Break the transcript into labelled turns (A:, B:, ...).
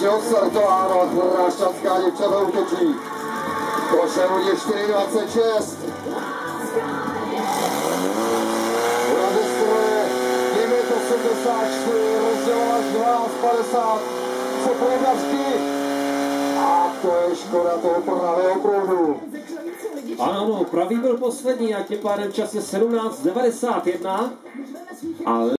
A: Dalšího startováno, Chrášťanská děvčata útočí. Po Chevrolet 426. Urazí stroje 984, rozdělila až 1250. Co proudařky? A to je škoda toho pravého proudu.
B: Ano, pravý byl poslední a tím pádem čas je 17:91. Ale